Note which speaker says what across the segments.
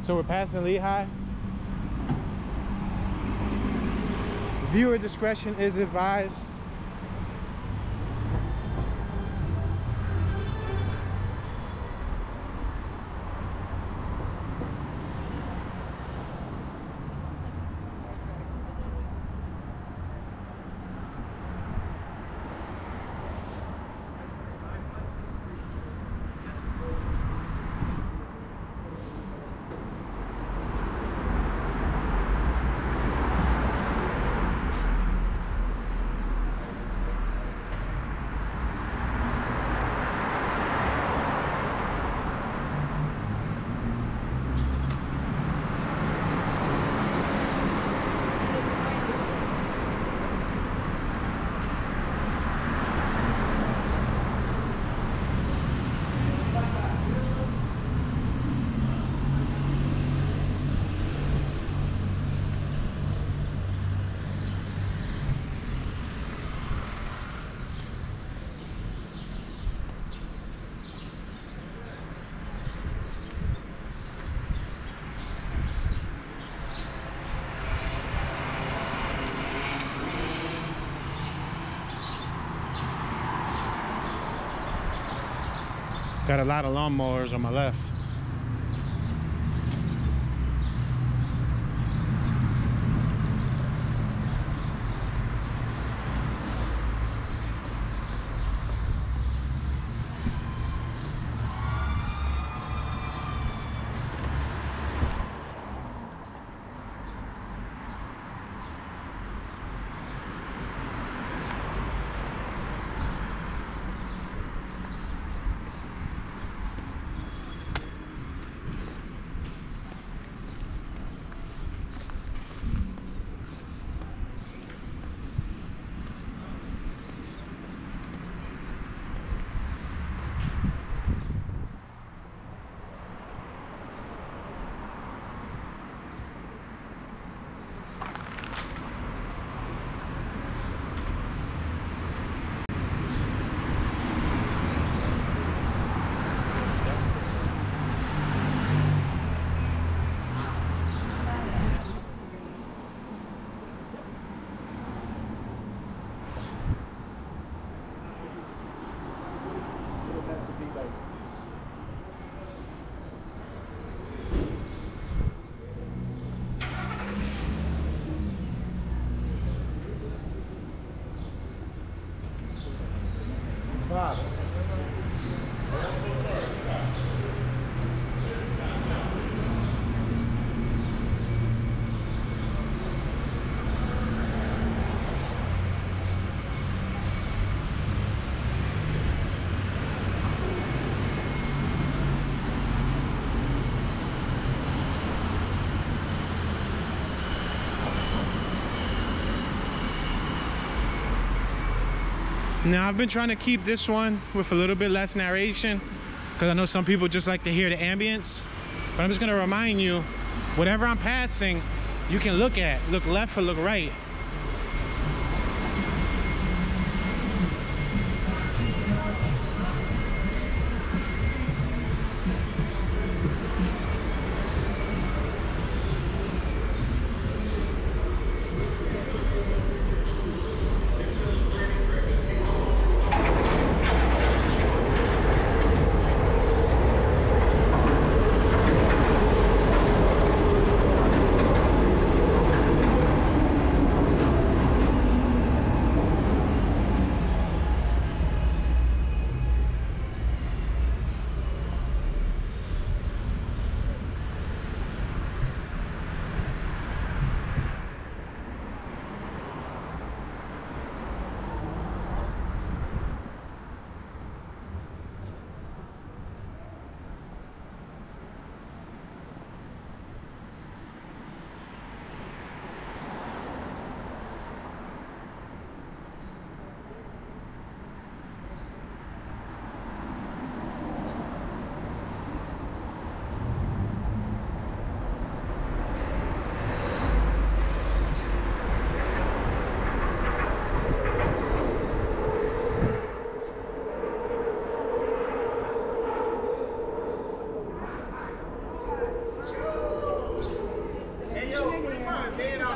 Speaker 1: So we're passing Lehigh. Viewer discretion is advised. Got a lot of lawnmowers on my left. Now I've been trying to keep this one with a little bit less narration because I know some people just like to hear the ambience, but I'm just gonna remind you, whatever I'm passing, you can look left or look right.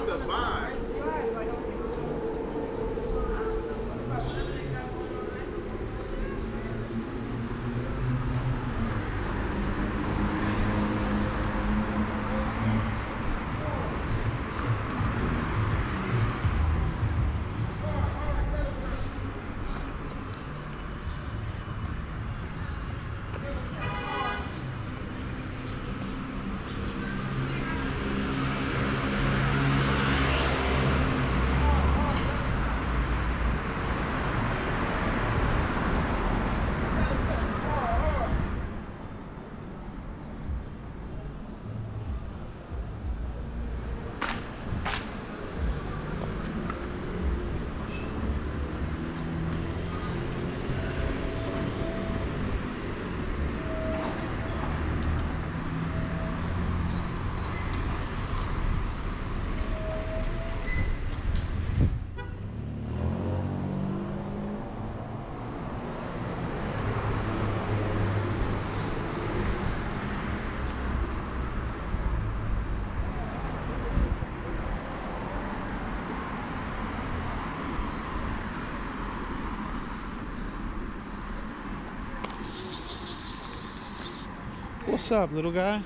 Speaker 1: What's up, little guy?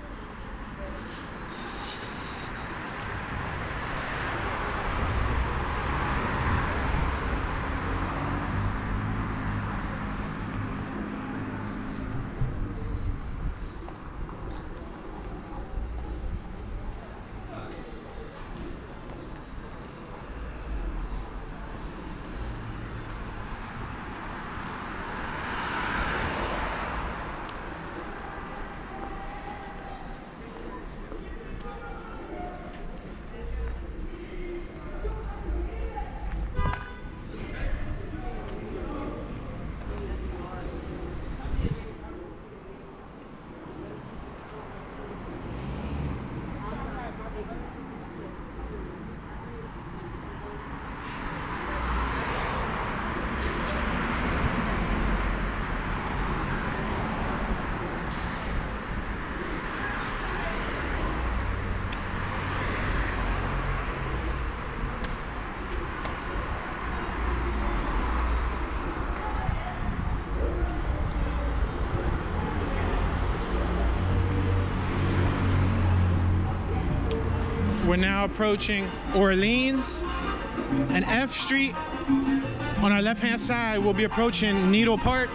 Speaker 1: We're now approaching Orleans and F Street. On our left-hand side, we'll be approaching Needle Park.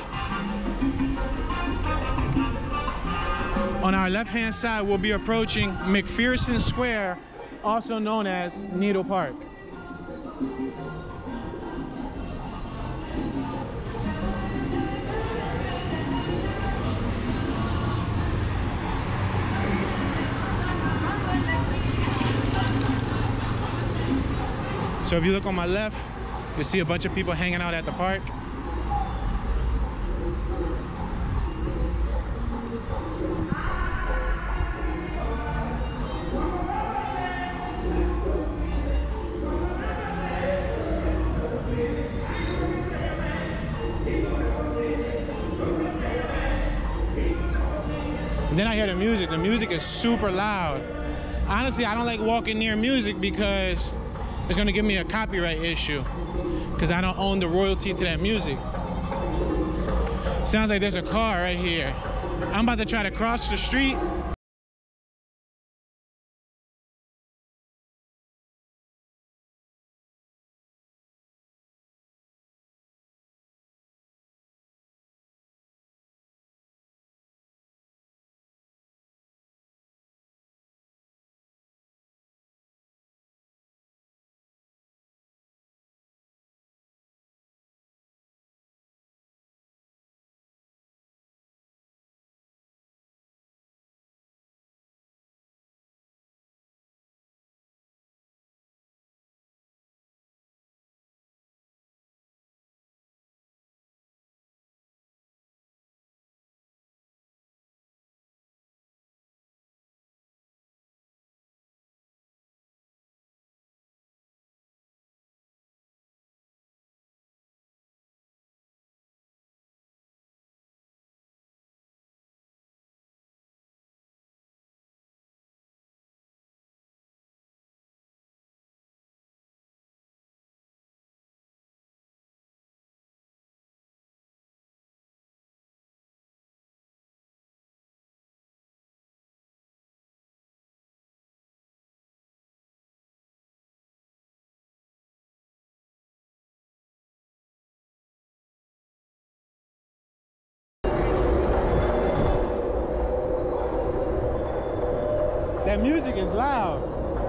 Speaker 1: On our left-hand side, we'll be approaching McPherson Square, also known as Needle Park. So if you look on my left, you'll see a bunch of people hanging out at the park. And then I hear the music. The music is super loud. Honestly, I don't like walking near music because it's gonna give me a copyright issue because I don't own the royalty to that music. Sounds like there's a car right here. I'm about to try to cross the street. That music is loud.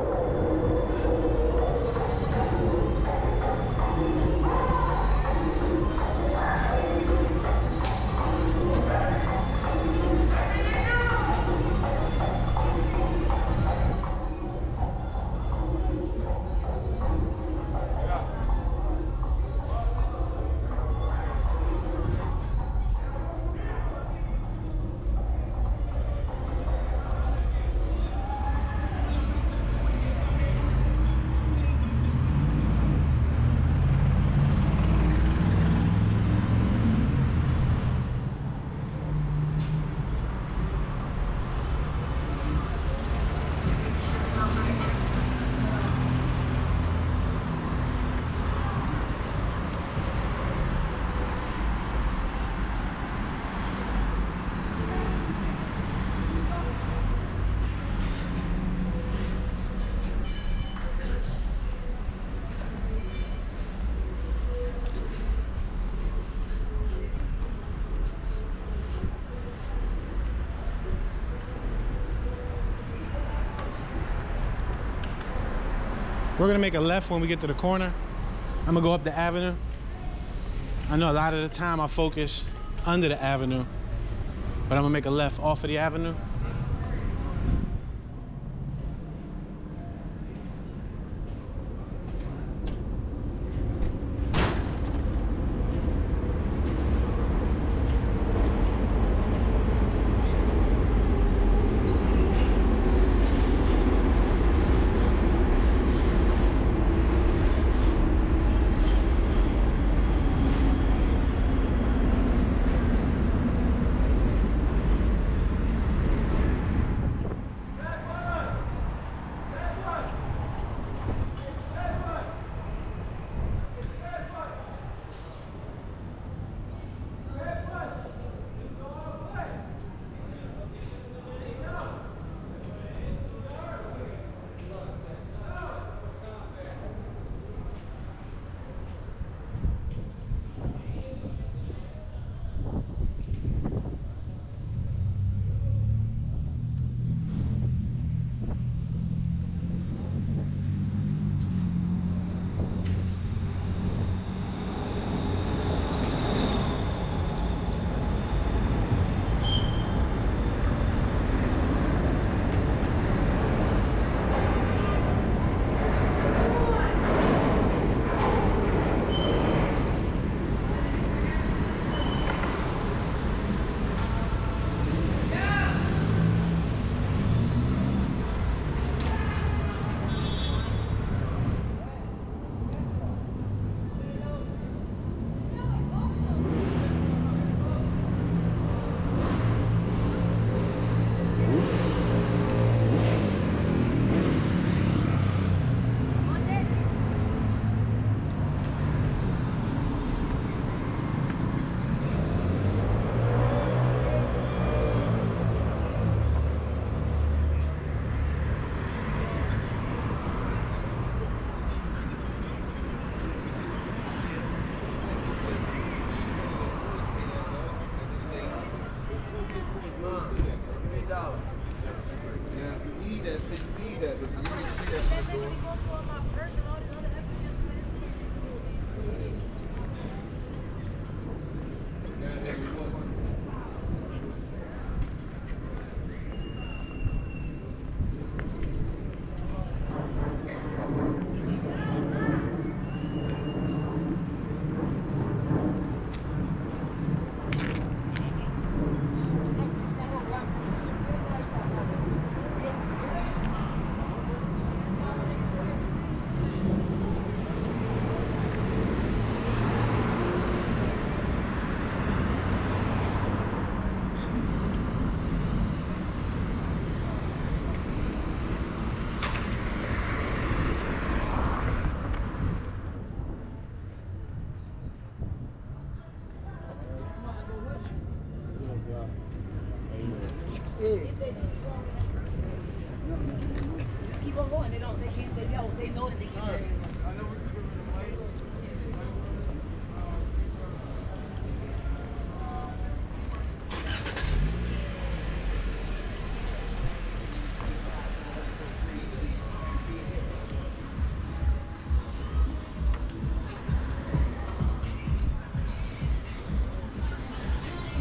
Speaker 1: We're gonna make a left when we get to the corner. I'm gonna go up the avenue. I know a lot of the time I focus under the avenue, but I'm gonna make a left off of the avenue.
Speaker 2: Just keep on going. They can't, they know that they can't.